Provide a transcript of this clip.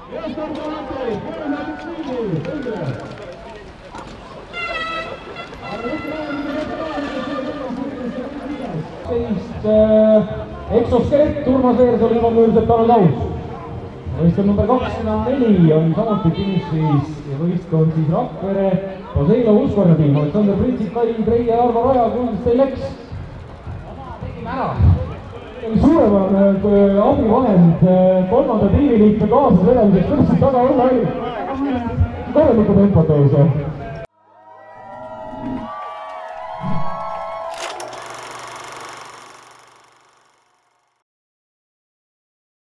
Exoskelet Urmas Veersalu juba möödused Tanel Laus. Võistkond number 24 on samuti finišis ja võistkond siis Rakvere, Poseilo Uskonna tiim, Aleksander Pritsik, Kai Trei ja Arvo Raja kuuldes teil läks. Tegime ära. Suuremane abivahend kolmanda tiimiliikme kaasas vedamiseks võrdselt taga olla oli korraliku tempo tõusu.